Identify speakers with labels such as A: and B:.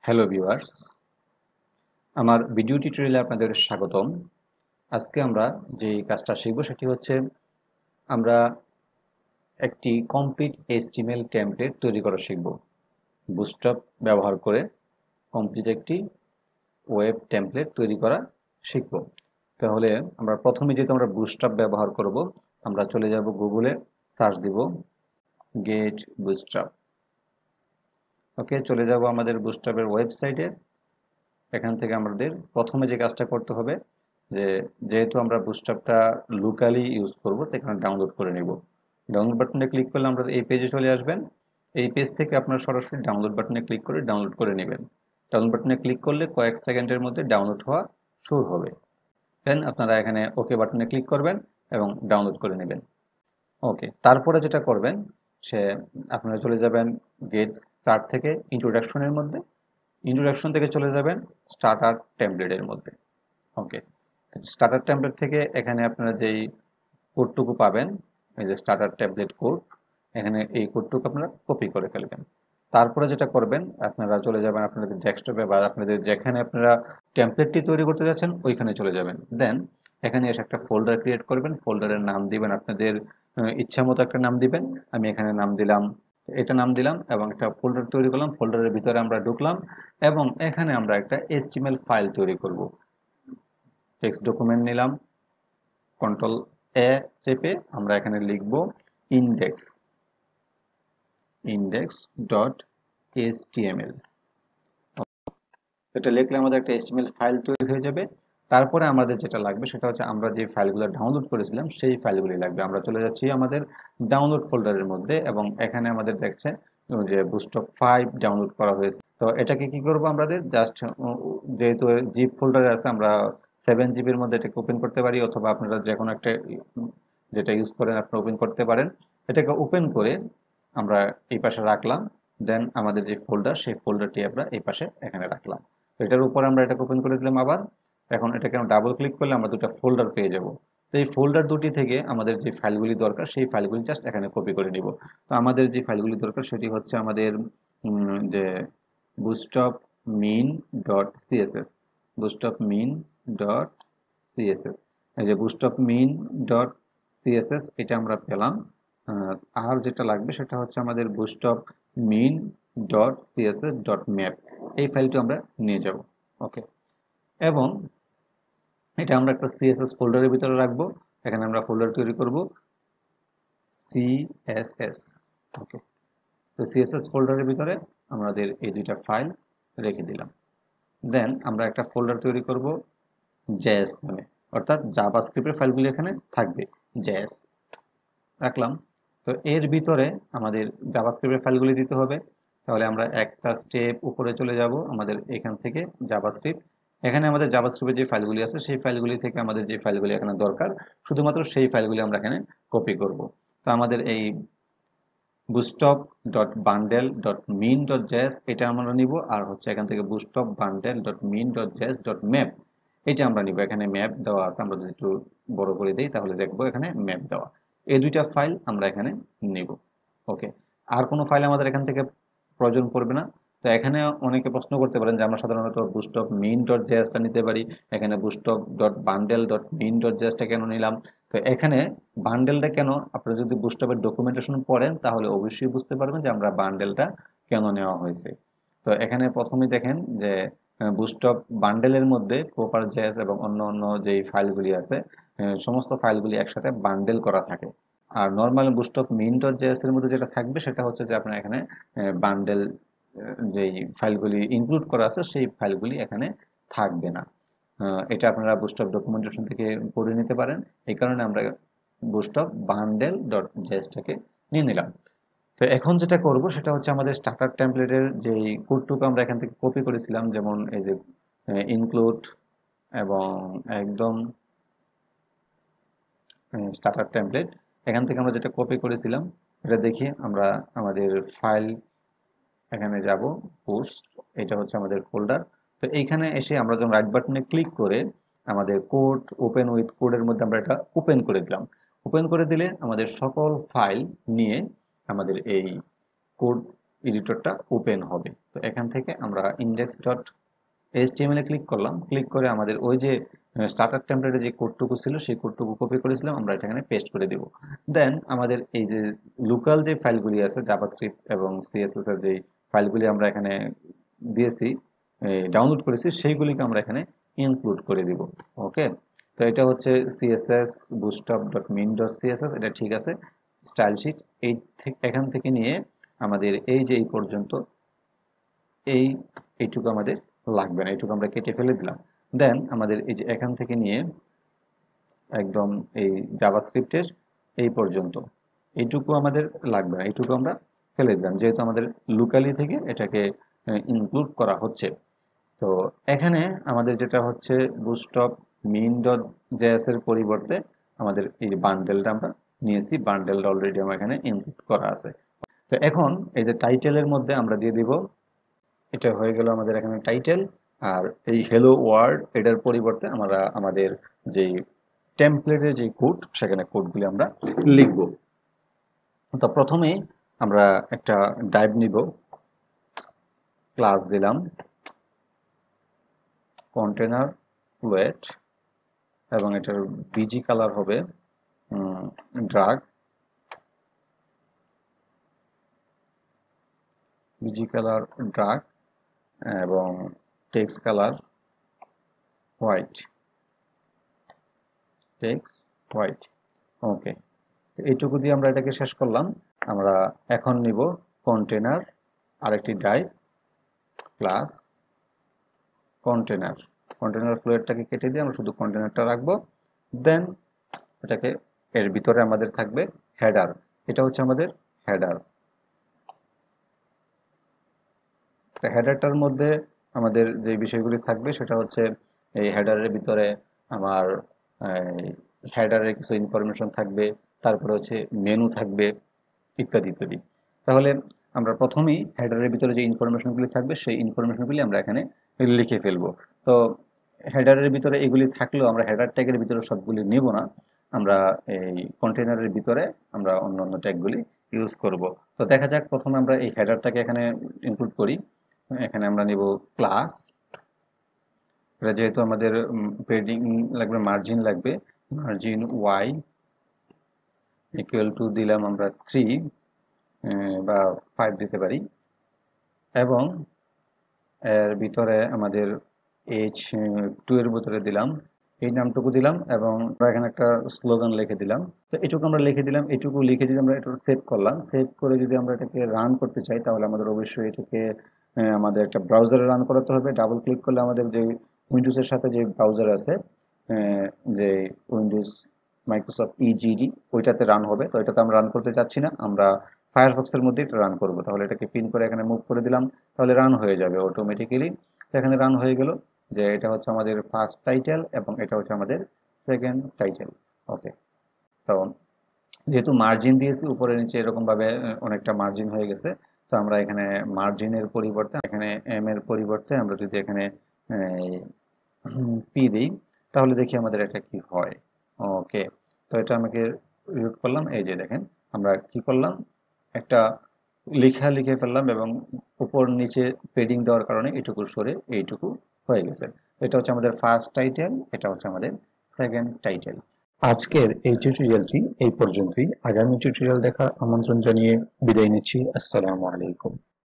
A: Hello viewers, আমার video টিউটোরিয়ালে আপনাদের স্বাগতম। আজকে আমরা যে কাজটা শিখব সেটি হচ্ছে আমরা একটি কমপ্লিট এইচটিএমএল টেমপ্লেট তৈরি করা শিখব। বুটস্ট্র্যাপ ব্যবহার করে কমপ্লিট একটি ওয়েব টেমপ্লেট তৈরি করা শিখব। তাহলে আমরা প্রথমে যেহেতু আমরা বুটস্ট্র্যাপ ব্যবহার করব, আমরা চলে যাব গুগলে, সার্চ দিব গেট বুটস্ট্র্যাপ। ওকে, চলে যাব আমাদের বুটস্ট্র্যাপের ওয়েবসাইটে। এখান থেকে আমাদের প্রথমে যে কাজটা করতে হবে যেহেতু আমরা বুটস্ট্র্যাপটা লোকালি ইউজ করব, তো এখানে ডাউনলোড করে নেব। ডাউনলোড বাটনে ক্লিক করলে আমরা এই পেজে চলে আসবেন। এই পেজ থেকে আপনারা সরাসরি ডাউনলোড বাটনে ক্লিক করে ডাউনলোড করে নেবেন। ডাউনলোড বাটনে ক্লিক করলে কয়েক সেকেন্ডের মধ্যে ডাউনলোড হওয়া শুরু হবে। দেন আপনারা এখানে ওকে বাটনে ক্লিক করবেন এবং ডাউনলোড করে নেবেন। ওকে, তারপরে যেটা করবেন সে আপনারা চলে যাবেন গেট স্টার্ট থেকে ইন্ট্রোডাকশনের মধ্যে। ইন্ট্রোডাকশন থেকে চলে যাবেন স্টার্টার টেমপ্লেটের মধ্যে। ওকে, স্টার্টার টেমপ্লেট থেকে এখানে আপনারা যেই কোডটুকু পাবেন, এই যে স্টার্টার টেমপ্লেট কোড, এখানে এই কোডটুকু আপনারা কপি করে ফেলবেন। তারপরে যেটা করবেন, আপনারা চলে যাবেন আপনাদের ডেস্কটপে বা আপনাদের যেখানে আপনারা টেমপ্লেটটি তৈরি করতে যাচ্ছেন ওইখানে চলে যাবেন। দেন এখানে এসে একটা ফোল্ডার ক্রিয়েট করবেন। ফোল্ডারের নাম দিবেন আপনাদের ইচ্ছা মতো একটা নাম দিবেন। আমি এখানে নাম দিলাম, এটা নাম দিলাম এবং একটা ফোল্ডার তৈরি করলাম। ফোল্ডারের ভিতরে আমরা ঢুকলাম এবং এখানে আমরা একটা এইচটিএমএল ফাইল তৈরি করব। টেক্সট ডকুমেন্ট নিলাম, কন্ট্রোল এ চেপে আমরা এখানে লিখব index ডট এইচটিএমএল। এটা লিখলে আমাদের একটা এইচটিএমএল ফাইল তৈরি হয়ে যাবে। তারপরে আমাদের যেটা লাগবে সেটা হচ্ছে আমরা যে ফাইলগুলো ডাউনলোড করেছিলাম সেই ফাইলগুলি লাগবে। আমরা চলে যাচ্ছি আমাদের ডাউনলোড ফোল্ডারের মধ্যে এবং এখানে আমাদের দেখছে যে বুটস্ট্র্যাপ 5 ডাউনলোড করা হয়েছে। তো এটাকে কি করব, আমাদের জাস্ট যেহেতু জিপ ফোল্ডারে আছে, আমরা 7 জিবির মধ্যে এটাকে ওপেন করতে পারি, অথবা আপনারা যে কোনো একটা যেটা ইউজ করেন আপনারা ওপেন করতে পারেন। এটাকে ওপেন করে আমরা এই পাশে রাখলাম। দেন আমাদের যে ফোল্ডার সেই ফোল্ডারটি আমরা এই পাশে এখানে রাখলাম। এটার উপর আমরা এটাকে ওপেন করে দিলাম আবার। এখন এটাকে আমরা ডাবল ক্লিক করলে আমরা দুটো ফোল্ডার পেয়ে যাব। তো এই ফোল্ডার দুটি থেকে আমাদের যে ফাইলগুলি দরকার সেই ফাইলগুলি জাস্ট এখানে কপি করে নিব। তো আমাদের যে ফাইলগুলি দরকার সেটি হচ্ছে আমাদের যে bootstrap min dot CSS, bootstrap min dot CSS, এই যে বুটস্ট্র্যাপ min ডট সিএসএস এটা আমরা পেলাম। আর যেটা লাগবে সেটা হচ্ছে আমাদের bootstrap min dot CSS dot map, এই ফাইলটি আমরা নিয়ে যাব। ওকে, এবং এটা আমরা একটা সিএসএস ফোল্ডারের ভিতরে রাখবো। এখানে আমরা ফোল্ডার তৈরি করব সিএসএস। ওকে, তো সিএসএস ফোল্ডারের ভিতরে আমাদের এই দুইটা ফাইল রেখে দিলাম। দেন আমরা একটা ফোল্ডার তৈরি করব জেএস নামে, অর্থাৎ জাভাস্ক্রিপ্টের ফাইলগুলি এখানে থাকবে, জেএস রাখলাম। তো এর ভিতরে আমাদের জাভাস্ক্রিপ্টের ফাইলগুলি দিতে হবে। তাহলে আমরা একটা স্টেপ উপরে চলে যাব, আমাদের এখান থেকে জাভাস্ক্রিপ্ট, এখানে আমাদের জাভাস্ক্রিপ্টের যে ফাইলগুলি আছে সেই ফাইলগুলি থেকে আমাদের যে ফাইলগুলি এখানে দরকার শুধুমাত্র সেই ফাইলগুলি আমরা এখানে কপি করব। তো আমাদের এই bootstrap dot bundle dot min dot JS এটা আমরা নিব, আর হচ্ছে এখান থেকে bootstrap bundle dot min dot JS dot map এটা আমরা নিব। এখানে ম্যাপ দেওয়া আছে, আমরা যদি একটু বড় করে দিই তাহলে দেখবো এখানে ম্যাপ দেওয়া। এই দুইটা ফাইল আমরা এখানে নিব। ওকে, আর কোনো ফাইল আমাদের এখান থেকে প্রয়োজন পড়বে না। তো এখানে অনেকে প্রশ্ন করতে পারেন যে আমরা সাধারণত বুটস্ট্র্যাপ min ডট জেএসটা নিতে পারি, এখানে bootstrap dot bundle dot min dot জেএসটা কেন নিলাম? তো এখানে বান্ডেলটা কেন, আপনারা যদি বুটস্ট্র্যাপের ডকুমেন্টেশন পড়েন তাহলে অবশ্যই বুঝতে পারবেন যে আমরা বান্ডেলটা কেন নেওয়া হয়েছে। তো এখানে প্রথমেই দেখেন যে বুটস্ট্র্যাপ বান্ডেলের মধ্যে প্রপার জেএস এবং অন্য অন্য যেই ফাইলগুলি আছে সমস্ত ফাইলগুলি একসাথে বান্ডেল করা থাকে। আর normal bootstrap min dot JS এর মধ্যে যেটা থাকবে সেটা হচ্ছে যে আপনার এখানে বান্ডেল যেই ফাইলগুলি ইনক্লুড করা আছে সেই ফাইলগুলি এখানে থাকবে না। এটা আপনারা বুটস্ট্র্যাপ ডকুমেন্টেশন থেকে পড়ে নিতে পারেন। এই কারণে আমরা বুটস্ট্র্যাপ বান্ডেল ডট জেএসটাকে নিয়ে নিলাম। তো এখন যেটা করব সেটা হচ্ছে আমাদের স্টার্টার টেমপ্লেটের যে কোডটুকু আমরা এখান থেকে কপি করেছিলাম, যেমন এই যে ইনক্লুড এবং একদম স্টার্টার টেমপ্লেট, এখান থেকে আমরা যেটা কপি করেছিলাম এটা দেখি আমরা আমাদের ফাইল এখানে যাব, পোস্ট, এটা হচ্ছে আমাদের ফোল্ডার। তো এইখানে এসে আমরা যখন রাইট বাটনে ক্লিক করে আমাদের কোড ওপেন উইথ কোডের মধ্যে আমরা এটা ওপেন করে দিলাম। ওপেন করে দিলে আমাদের সকল ফাইল নিয়ে আমাদের এই কোড এডিটরটা ওপেন হবে। তো তো এখান থেকে আমরা ইন্ডেক্স ডট এইচটিএমএল এ ক্লিক করলাম, ক্লিক করে আমাদের ওই যে স্টার্টার টেমপ্লেটে যে কোডটুকু ছিল সেই কোডটুকু কপি করেছিলাম আমরা এটা এখানে পেস্ট করে দিব। দেন আমাদের এই যে লোকাল যে ফাইলগুলি আছে জাভাস্ক্রিপ্ট এবং সিএসএস এর যে ফাইলগুলি আমরা এখানে দিয়েছি, ডাউনলোড করেছি, সেইগুলিকে আমরা এখানে ইনক্লুড করে দিব। ওকে, তো এটা হচ্ছে সিএসএস bootstrap.min.css, এটা ঠিক আছে। স্টাইল শিট এখান থেকে নিয়ে আমাদের এই যে এই পর্যন্ত এইটুকু আমাদের লাগবে না, এইটুকু আমরা কেটে ফেলে দিলাম। দেন আমাদের এই যে এখান থেকে নিয়ে একদম এই জাভাস্ক্রিপ্টের এই পর্যন্ত এইটুকু আমাদের লাগবে না, এইটুকু আমরা ফেলে দিলাম, যেহেতু আমাদের লোকালি থেকে এটাকে ইনক্লুড করা হচ্ছে। তো এখানে আমাদের যেটা হচ্ছে বুটস্ট্র্যাপ min.js এর পরিবর্তে আমাদের এই বান্ডেলটা আমরা নিয়েছি, বান্ডেলটা অলরেডি আমার এখানে ইনক্লুড করা আছে। তো এখন এই যে টাইটেলের মধ্যে আমরা দিয়ে দিব, এটা হয়ে গেল আমাদের এখানে টাইটেল। আর এই হ্যালো ওয়ার্ল্ড এটার পরিবর্তে আমরা আমাদের যেই টেমপ্লেটের যে কোড, সেখানে কোডগুলি আমরা লিখব। তো প্রথমেই আমরা একটা ডাইভ নিব, ক্লাস দিলাম কন্টেনার ফ্লুয়েট এবং এটার বিজি কালার হবে ড্রাগ, বিজি কালার ড্রাগ এবং text colour white, text white. Okay, এইটুকু দিয়ে আমরা এটাকে শেষ করলাম। আমরা এখন নিব কন্টেনার, আরেকটি ডাইভ প্লাস কন্টেনার, কন্টেনার ফ্লুয়েটটাকে কেটে দিয়ে আমরা শুধু কন্টেনারটা রাখবো। দেন এটাকে এর ভিতরে আমাদের থাকবে হেডার, এটা হচ্ছে আমাদের হেডার। হেডারটার মধ্যে আমাদের যে বিষয়গুলি থাকবে সেটা হচ্ছে এই হেডারের ভিতরে আমার হেডারের কিছু ইনফরমেশন থাকবে, তারপরে হচ্ছে মেনু থাকবে, ইত্যাদি ইত্যাদি। তাহলে আমরা প্রথমেই হেডারের ভিতরে যে ইনফরমেশনগুলি থাকবে সেই ইনফরমেশনগুলি আমরা এখানে লিখে ফেলবো। তো হেডারের ভিতরে এগুলি থাকলেও আমরা হেডার ট্যাগের ভিতরে সবগুলি নেব না, আমরা এই কন্টেনারের ভিতরে আমরা অন্য অন্য ট্যাগগুলি ইউজ করব। তো দেখা যাক, প্রথমে আমরা এই হেডারটাকে এখানে ইনক্লুড করি। এখানে আমরা নিব ক্লাস, এটা যেহেতু আমাদের পেডিং লাগবে, মার্জিন লাগবে, মার্জিন ওয়াই ইকুয়াল টু দিলাম আমরা 3 বা 5 দিতে পারি, এবং এর ভিতরে আমাদের h2 এর ভিতরে দিলাম এই নামটুকু দিলাম, এবং আমরা এখানে একটা স্লোগান লিখে দিলাম। তো এটুকু আমরা লিখে দিলাম, এটুকু লিখে যদি আমরা এটা সেভ করলাম, সেভ করে যদি আমরা এটাকে রান করতে চাই তাহলে আমাদের অবশ্যই এটাকে আমাদের একটা ব্রাউজারে রান করাতে হবে। ডাবল ক্লিক করলে আমাদের যে উইন্ডোজের সাথে যে ব্রাউজার আছে, যে উইন্ডোজ মাইক্রোসফট ইজিডি, ওইটাতে রান হবে। তো এটাতে আমরা রান করতে চাচ্ছি না, আমরা ফায়ারফক্সের মধ্যে এটা রান করব। তাহলে এটাকে পিন করে এখানে মুভ করে দিলাম, তাহলে রান হয়ে যাবে অটোমেটিক্যালি। এখানে রান হয়ে গেল যে এটা হচ্ছে আমাদের ফার্স্ট টাইটেল এবং এটা হচ্ছে আমাদের সেকেন্ড টাইটেল। ওকে, তো যেহেতু মার্জিন দিয়েছি উপরে নিচে এরকম ভাবে অনেকটা মার্জিন হয়ে গেছে, তো আমরা এখানে মার্জিনের পরিবর্তে এখানে এম এর পরিবর্তে আমরা যদি এখানে পি দিই তাহলে দেখি আমাদের এটা কি হয়। ওকে, তো এটা আমাকে রিড করলাম, এই যে দেখেন আমরা কি করলাম, একটা লেখা লিখে ফেললাম এবং উপর নিচে পেডিং দেওয়ার কারণে এটুকু সরে এইটুকু হয়ে গেছে। এটা হচ্ছে আমাদের ফার্স্ট টাইটেল, এটা হচ্ছে আমাদের সেকেন্ড টাইটেল। আজকের এই টিউটোরিয়ালটি এই পর্যন্তই। আগামী টিউটোরিয়াল দেখার আমন্ত্রণ জানিয়ে বিদায় নিচ্ছি। আসসালামু আলাইকুম।